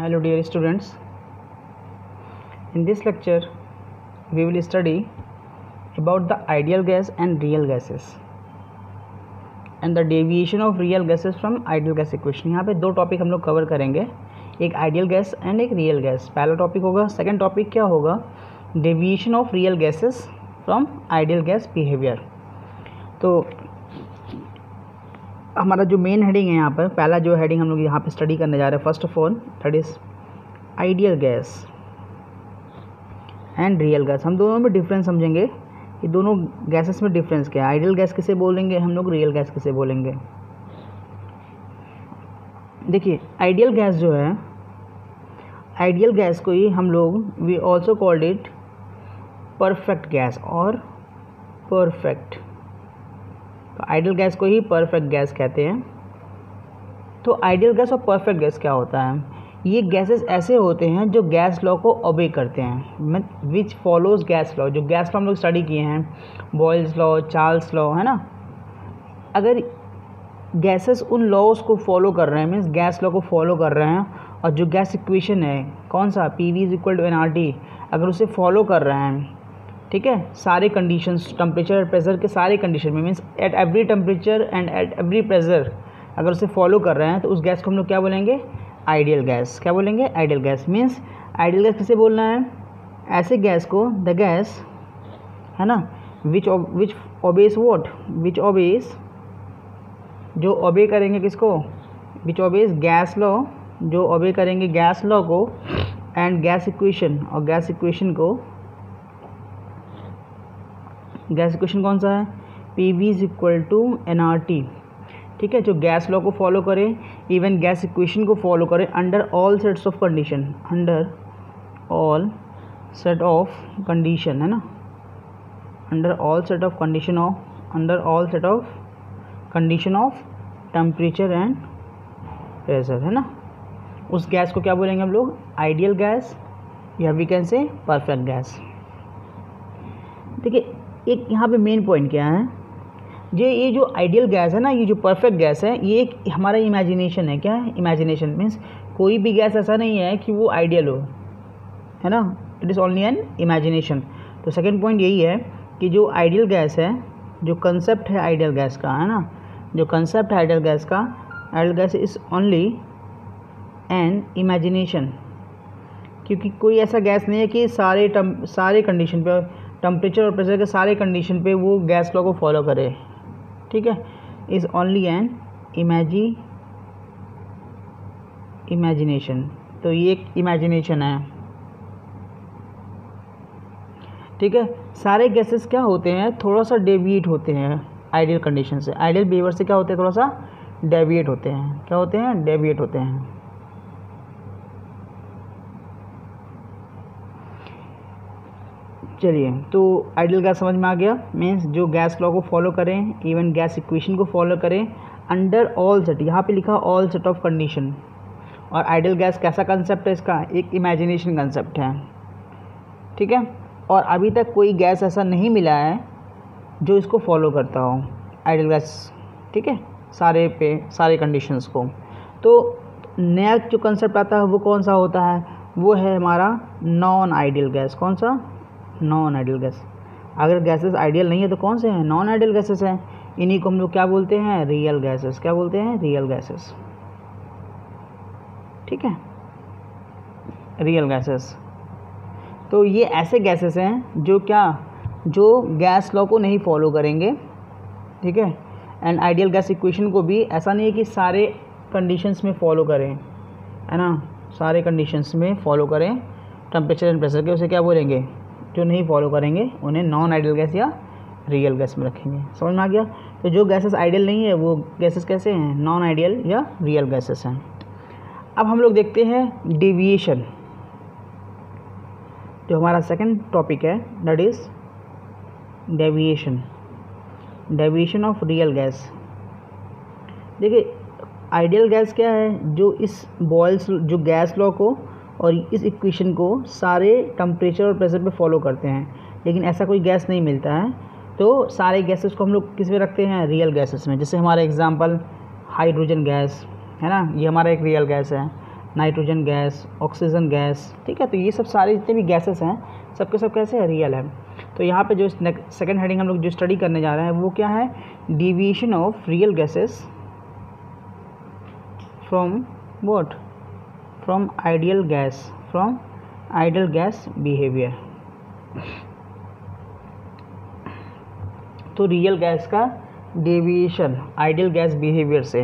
Hello dear students, in this lecture we will study about the ideal gas and real gases and the deviation of real gases from ideal gas equation। यहाँ पे दो topic हम लोग cover करेंगे, एक ideal gas and एक real gas. पहला topic होगा, सेकंड टॉपिक क्या होगा, deviation of real gases from ideal gas behaviour. तो हमारा जो मेन हेडिंग है यहाँ पर, पहला जो हेडिंग हम लोग यहाँ पे स्टडी करने जा रहे हैं, first of all that is ideal gas and real gas. हम दोनों में डिफरेंस समझेंगे कि दोनों गैसेस में डिफरेंस क्या है, आइडियल गैस किसे बोलेंगे हम लोग, रियल गैस किसे बोलेंगे। देखिए आइडियल गैस जो है, आइडियल गैस को ही हम लोग we also called it perfect gas और परफेक्ट। तो आइडियल गैस को ही परफेक्ट गैस कहते हैं। तो आइडियल गैस और परफेक्ट गैस क्या होता है, ये गैसेस ऐसे होते हैं जो गैस लॉ को ओबे करते हैं, विच फॉलोज गैस लॉ। जो गैस लॉ हम लोग स्टडी किए हैं, बॉयल्स लॉ, चार्ल्स लॉ, है ना। अगर गैसेस उन लॉज को फॉलो कर रहे हैं, मीन्स गैस लॉ को फॉलो कर रहे हैं, और जो गैस इक्वेशन है कौन सा, PV = nRT, अगर उसे फॉलो कर रहे हैं, ठीक है, सारे कंडीशंस, टेम्परेचर और प्रेशर के सारे कंडीशन में, means at every temperature and at every pressure अगर उसे फॉलो कर रहे हैं, तो उस गैस को हम लोग क्या बोलेंगे, आइडियल गैस। क्या बोलेंगे, ideal gas. Means ideal gas किसे बोलना है, ऐसे गैस को, द गैस है ना, which obeys what, which obeys, जो ओबे करेंगे किसको, विच ओबेस गैस लॉ, जो ओबे करेंगे गैस लॉ को एंड गैस इक्वेशन, और गैस इक्वेशन को, गैस इक्वेशन कौन सा है, PV = nRT, ठीक है, जो गैस लॉ को फॉलो करें, इवन गैस इक्वेशन को फॉलो करें under all sets of condition, under all set of condition, है ना, under all set of condition of, under all set of condition of temperature and pressure, है ना, उस gas को क्या बोलेंगे हम लोग, आइडियल गैस, या we can say perfect gas. देखिए एक यहाँ पे मेन पॉइंट क्या है, ये जो आइडियल गैस है ना, ये जो परफेक्ट गैस है, ये एक हमारा इमेजिनेशन है। क्या है, इमेजिनेशन। मीन्स कोई भी गैस ऐसा नहीं है कि वो आइडियल हो, है ना, it is only an imagination. तो सेकंड पॉइंट यही है कि जो आइडियल गैस है, जो कंसेप्ट है आइडियल गैस का, है ना, जो कंसेप्ट है आइडियल गैस का, ideal gas is only an imagination. क्योंकि कोई ऐसा गैस नहीं है कि सारे कंडीशन पे, टेम्परेचर और प्रेशर के सारे कंडीशन पे वो गैस लॉ को फॉलो करे, ठीक है, इज़ ओनली एन इमेजिनेशन। तो ये एक इमेजिनेशन है, ठीक है। सारे गैसेस क्या होते हैं, थोड़ा सा डेविएट होते हैं आइडियल कंडीशन से, आइडियल बिहेवियर से क्या होते हैं, थोड़ा सा डेविएट होते हैं। क्या होते हैं, डेविएट होते हैं। चलिए, तो आइडियल गैस समझ में आ गया। मीन्स जो गैस लॉ को फॉलो करें, इवन गैस इक्वेशन को फॉलो करें अंडर ऑल सेट, यहाँ पे लिखा ऑल सेट ऑफ कंडीशन। और आइडियल गैस कैसा कंसेप्ट है इसका, एक इमेजिनेशन कंसेप्ट है, ठीक है। और अभी तक कोई गैस ऐसा नहीं मिला है जो इसको फॉलो करता हो, आइडियल गैस, ठीक है, सारे कंडीशंस को। तो नया जो कंसेप्ट आता है वो कौन सा होता है, वो है हमारा नॉन आइडियल गैस। कौन सा, नॉन आइडियल गैस। अगर गैसेस आइडियल नहीं है तो कौन से हैं, नॉन आइडियल गैसेस हैं। इन्हीं को हम लोग क्या बोलते हैं, रियल गैसेस। क्या बोलते हैं, रियल गैसेस, ठीक है, रियल गैसेस। तो ये ऐसे गैसेस हैं जो क्या, जो गैस लॉ को नहीं फॉलो करेंगे, ठीक है, एंड आइडियल गैस इक्वेशन को भी ऐसा नहीं है कि सारे कंडीशंस में फॉलो करें, है ना, सारे कंडीशंस में फॉलो करें टेम्परेचर एंड प्रेशर के, उसे क्या बोलेंगे, जो नहीं फॉलो करेंगे उन्हें नॉन आइडियल गैस या रियल गैस में रखेंगे। समझ में आ गया। तो जो गैसेस आइडियल नहीं है वो गैसेस कैसे हैं, नॉन आइडियल या रियल गैसेस हैं। अब हम लोग देखते हैं डेविएशन, जो हमारा सेकंड टॉपिक है, that is deviation, deviation of real gas. देखिए आइडियल गैस क्या है, जो इस बॉयल्स, जो गैस लॉ को और इस इक्वेशन को सारे टेम्परेचर और प्रेशर पे फॉलो करते हैं। लेकिन ऐसा कोई गैस नहीं मिलता है, तो सारे गैसेस को हम लोग किस में रखते हैं, रियल गैसेस में। जैसे हमारा एग्जांपल हाइड्रोजन गैस, है ना, ये हमारा एक रियल गैस है। नाइट्रोजन गैस, ऑक्सीजन गैस, ठीक है। तो ये सब सारे जितने भी गैसेस हैं सबके सब कैसे है, रियल है। तो यहाँ पे जो सेकंड हेडिंग हम लोग जो स्टडी करने जा रहे हैं वो क्या है, deviation of real gases from what, from ideal gas, from ideal gas behaviour. तो रियल गैस का डेविएशन आइडियल गैस बिहेवियर से।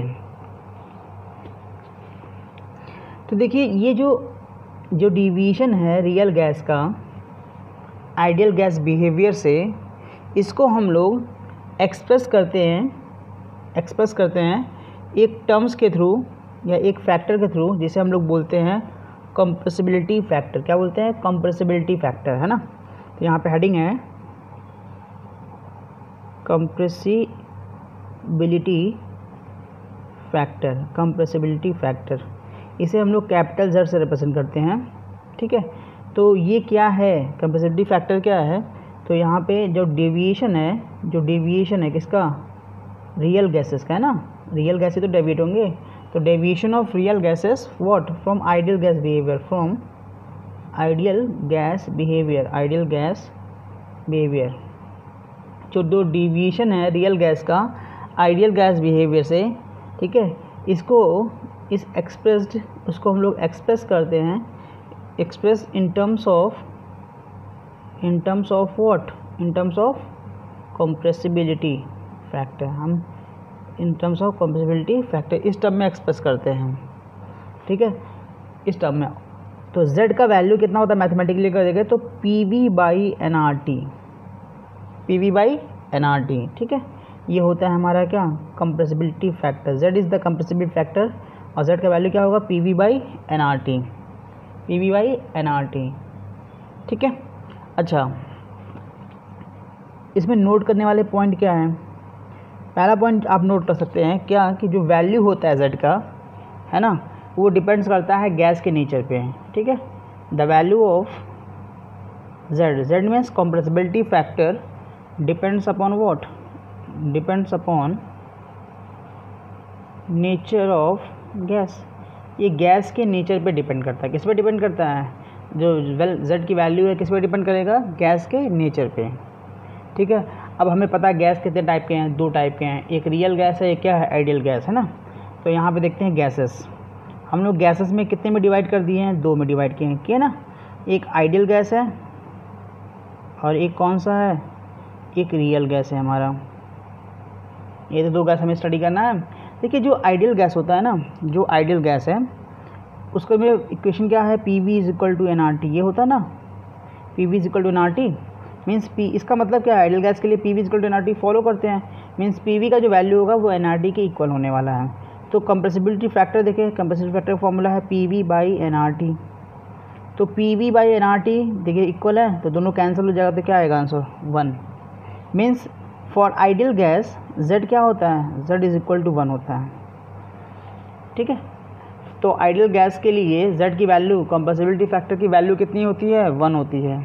तो देखिए ये जो डिवीएशन है रियल गैस का आइडियल गैस बिहेवियर से, इसको हम लोग एक्सप्रेस करते हैं एक टर्म्स के थ्रू या एक फैक्टर के थ्रू, जिसे हम लोग बोलते हैं कंप्रेसिबिलिटी फैक्टर। क्या बोलते हैं, कंप्रेसिबिलिटी फैक्टर, है ना। तो यहाँ पे हेडिंग है कंप्रेसिबिलिटी फैक्टर, कंप्रेसिबिलिटी फैक्टर। इसे हम लोग कैपिटल Z से रिप्रेजेंट करते हैं, ठीक है। तो ये क्या है, कंप्रेसिबिलिटी फैक्टर क्या है, तो यहाँ पे जो डेविएशन है किसका, रियल गैसेस का, है ना। रियल गैसेस तो डेविएट होंगे, तो deviation of real gases what, from ideal gas behaviour, from ideal gas behaviour, ideal gas behaviour. जो डेविएशन है रियल गैस का आइडियल गैस बिहेवियर से, ठीक है, उसको हम लोग एक्सप्रेस करते हैं, express in terms of what, in terms of compressibility factor. हम in terms of compressibility factor इस टर्म में एक्सप्रेस करते हैं, ठीक है, इस टर्म में। तो Z का वैल्यू कितना होता है मैथमेटिकली कर देंगे तो PV/nRT, PV/nRT, ठीक है। ये होता है हमारा क्या, compressibility factor. Z is the compressibility factor और Z का वैल्यू क्या होगा, PV/nRT, PV/nRT, ठीक है। अच्छा, इसमें नोट करने वाले पॉइंट क्या हैं, पहला पॉइंट आप नोट कर सकते हैं क्या, कि जो वैल्यू होता है Z का, है ना, वो डिपेंड्स करता है गैस के नेचर पे, ठीक है। The value of Z means compressibility factor depends upon what, depends upon nature of gas. ये गैस के नेचर पे डिपेंड करता है, किस पे डिपेंड करता है, जो Z की वैल्यू है किस पे डिपेंड करेगा, गैस के नेचर पे, ठीक है। अब हमें पता है गैस कितने टाइप के हैं, दो टाइप के हैं, एक रियल गैस है, एक क्या है, आइडियल गैस, है ना। तो यहाँ पे देखते हैं गैसेस, हम लोग गैसेस में कितने में डिवाइड कर दिए हैं, दो में डिवाइड किए हैं, किया ना। एक आइडियल गैस है और एक कौन सा है, एक रियल गैस है हमारा। ये तो दो गैस हमें स्टडी करना है। देखिए जो आइडियल गैस होता है ना, जो आइडियल गैस है उसका में इक्वेशन क्या है, PV/nRT, ये होता है ना, PV/nRT मीन्स P, इसका मतलब क्या है, आइडियल गैस के लिए PV/nRT फॉलो करते हैं, मीन्स PV का जो वैल्यू होगा वो nRT के इक्वल होने वाला है। तो कंप्रेसिबिलिटी फैक्टर देखिए, कंप्रेसिबिलिटी फैक्टर का फॉर्मूला है PV/nRT। तो PV/nRT देखिए इक्वल है, तो दोनों कैंसिल हो जाएगा, तो क्या आएगा answer, 1। Means for ideal gas Z क्या होता है, Z इज इक्वल टू 1 होता है, ठीक है। तो आइडियल गैस के लिए Z की वैल्यू, कंप्रेसिबिलिटी फैक्टर की वैल्यू कितनी होती है, 1 होती है,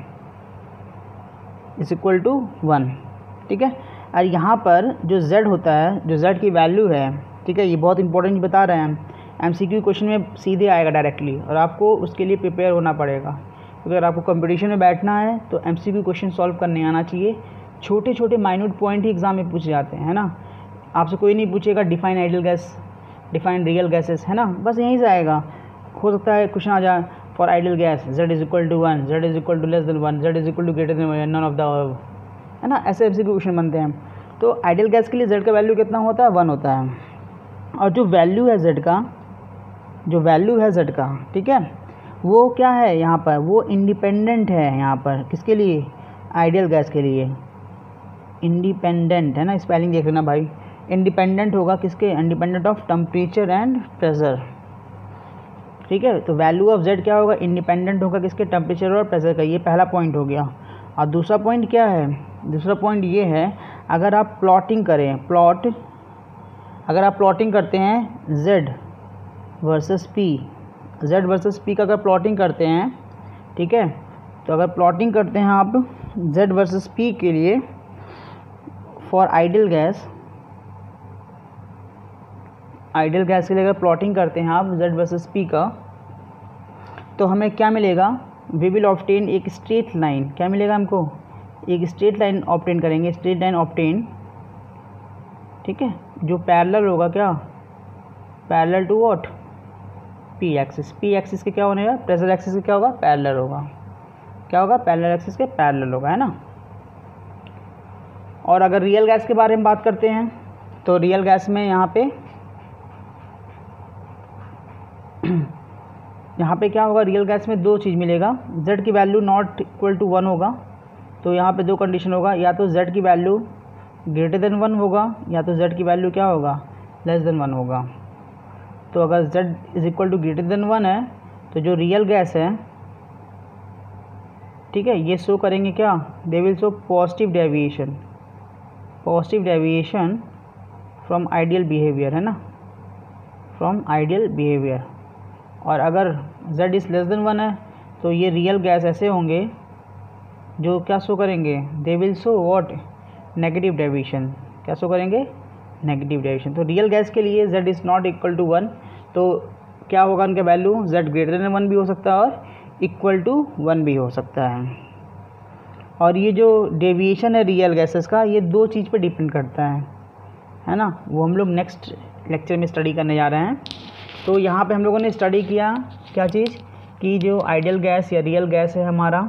इज इक्वल टू 1, ठीक है। और यहाँ पर जो Z होता है, जो Z की वैल्यू है, ठीक है, ये बहुत इंपॉर्टेंट बता रहे हैं, MCQ क्वेश्चन में सीधे आएगा डायरेक्टली, और आपको उसके लिए प्रिपेयर होना पड़ेगा। अगर आपको कंपटीशन में बैठना है तो MCQ क्वेश्चन सॉल्व करने आना चाहिए। छोटे छोटे माइन्यूट पॉइंट ही एग्जाम में पूछे जाते हैं, है ना। आपसे कोई नहीं पूछेगा define ideal gas, define real gases, है ना, बस यहीं से आएगा। हो सकता है क्वेश्चन आ जाए for ideal gas Z is equal to 1, Z is equal to less than 1, Z is equal to greater than 1, none of the above, है ना, ऐसे MCQ क्वेश्चन बनते हैं। तो आइडियल गैस के लिए Z का वैल्यू कितना होता है, 1 होता है। और जो वैल्यू है Z का, जो वैल्यू है Z का, ठीक है, वो क्या है यहाँ पर, वो इंडिपेंडेंट है यहाँ पर, किसके लिए, आइडियल गैस के लिए, इंडिपेंडेंट, है ना, स्पेलिंग देख लेना भाई, इंडिपेंडेंट होगा किसके, independent of temperature and pressure, ठीक है। तो वैल्यू ऑफ Z क्या होगा, इंडिपेंडेंट होगा किसके, टेम्परेचर और प्रेशर का। ये पहला पॉइंट हो गया। और दूसरा पॉइंट क्या है, दूसरा पॉइंट ये है, अगर आप प्लॉटिंग करें, अगर आप प्लॉटिंग करते हैं Z versus P, Z versus P का अगर प्लॉटिंग करते हैं, ठीक है, तो अगर प्लॉटिंग करते हैं आप Z वर्सेस P के लिए for ideal gas, ideal gas के लिए अगर प्लॉटिंग करते हैं आप Z वर्सेस P का, तो हमें क्या मिलेगा, वी विल ऑब्टेन एक स्ट्रेट लाइन, क्या मिलेगा हमको, एक स्ट्रेट लाइन ऑब्टेन करेंगे, स्ट्रेट लाइन ऑब्टेन, ठीक है, जो पैरेलल होगा, क्या parallel to what, P axis, P axis के क्या होने का, प्रेशर एक्सिस के क्या होगा, पैरेलल होगा, क्या होगा, पैरेलल एक्सिस के पैरेलल होगा, है ना। और अगर रियल गैस के बारे में बात करते हैं तो रियल गैस में यहाँ पे क्या होगा, रियल गैस में दो चीज़ मिलेगा, z की वैल्यू नॉट इक्वल टू 1 होगा, तो यहाँ पे दो कंडीशन होगा, या तो z की वैल्यू ग्रेटर देन 1 होगा, या तो z की वैल्यू क्या होगा, लेस देन 1 होगा। तो अगर z is equal to greater than 1 है तो जो रियल गैस है, ठीक है, ये शो करेंगे क्या, they will show positive deviation from ideal behaviour, है ना, फ्रॉम आइडियल बिहेवियर। और अगर z इज़ लेस देन 1 है तो ये रियल गैस ऐसे होंगे जो क्या शो करेंगे, they will show what, negative deviation, क्या शो करेंगे, नेगेटिव डेविएशन। तो रियल गैस के लिए z is not equal to 1, तो क्या होगा उनका वैल्यू, z ग्रेटर देन 1 भी हो सकता है और इक्वल टू 1 भी हो सकता है। और ये जो डेविएशन है रियल गैसेस का, ये दो चीज़ पे डिपेंड करता है ना, वो हम लोग नेक्स्ट लेक्चर में स्टडी करने जा रहे हैं। तो यहाँ पे हम लोगों ने स्टडी किया क्या चीज़, कि जो आइडियल गैस या रियल गैस है हमारा,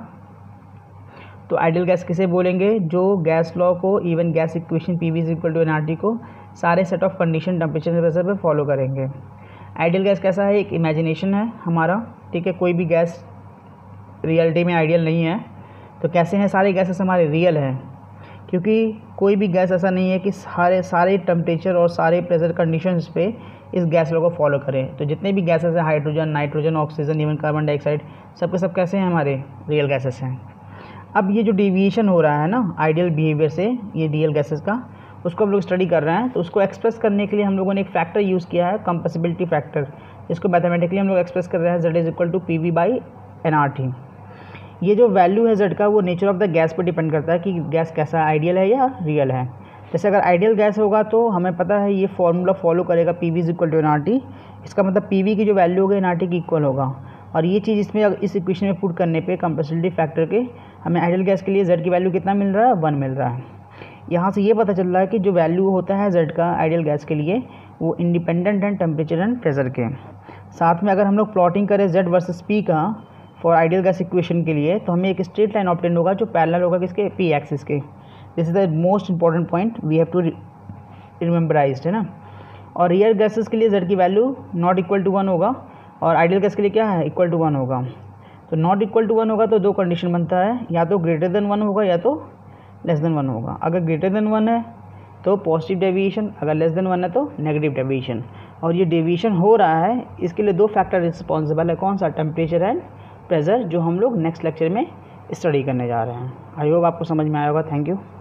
तो आइडियल गैस किसे बोलेंगे, जो गैस लॉ को, even gas equation PV is equal to nRT को सारे set of condition temperature pressure पे फॉलो करेंगे। आइडियल गैस कैसा है, एक इमेजिनेशन है हमारा, ठीक है, कोई भी गैस रियलिटी में आइडियल नहीं है। तो कैसे हैं सारे गैसेस हमारे, रियल हैं, क्योंकि कोई भी गैस ऐसा नहीं है कि सारे टेम्परेचर और सारे प्रेशर कंडीशंस पे इस गैस लॉ को फॉलो करें। तो जितने भी गैसेस हैं, hydrogen, nitrogen, oxygen, even carbon dioxide, सब के सब कैसे हैं, हमारे रियल गैसेस हैं। अब ये जो डेविएशन हो रहा है ना आइडियल बिहेवियर से, ये रियल गैसेस का, उसको हम लोग स्टडी कर रहे हैं। तो उसको एक्सप्रेस करने के लिए हम लोगों ने एक फैक्टर यूज़ किया है, कंप्रेसिबिलिटी फैक्टर। इसको मैथमेटिकली हम लोग एक्सप्रेस कर रहे हैं, z is equal to PV by nRT। ये जो वैल्यू है z का, वो नेचर ऑफ द गैस पर डिपेंड करता है कि गैस कैसा आइडियल है या रियल है। जैसे अगर आइडियल गैस होगा तो हमें पता है ये फॉर्मूला फॉलो करेगा, PV is equal to nRT। इसका मतलब PV की जो वैल्यू होगी nRT की इक्वल होगा। और ये चीज़ इसमें इस इक्वेशन में पुट करने पे कंप्रेसिबिलिटी फैक्टर के हमें आइडियल गैस के लिए z की वैल्यू कितना मिल रहा है, 1 मिल रहा है। यहाँ से ये पता चल रहा है कि जो वैल्यू होता है z का आइडियल गैस के लिए, वो इंडिपेंडेंट है टेम्परेचर एंड प्रेशर के। साथ में अगर हम लोग प्लॉटिंग करें z वर्सेस p का फॉर आइडियल गैस इक्वेशन के लिए, तो हमें एक स्ट्रेट लाइन ऑब्टेन होगा जो पैरेलल होगा किसके, p एक्सिस के। This is the most important point we have to rememberise, है ना। और रियल गैसेस के लिए z की वैल्यू नॉट इक्वल टू 1 होगा, और आइडियल गैस के लिए क्या है, इक्वल टू 1 होगा। तो नॉट इक्वल टू 1 होगा तो दो कंडीशन बनता है, या तो ग्रेटर देन 1 होगा या तो लेस देन 1 होगा। अगर ग्रेटर देन 1 है तो पॉजिटिव डेविएशन, अगर लेस देन 1 है तो नेगेटिव डेविएशन। और ये डेविएशन हो रहा है, इसके लिए दो फैक्टर रिस्पॉन्सिबल है, कौन सा, टेम्परेचर एंड प्रेशर, जो हम लोग नेक्स्ट लेक्चर में स्टडी करने जा रहे हैं। आई होप आपको समझ में आया होगा। Thank you.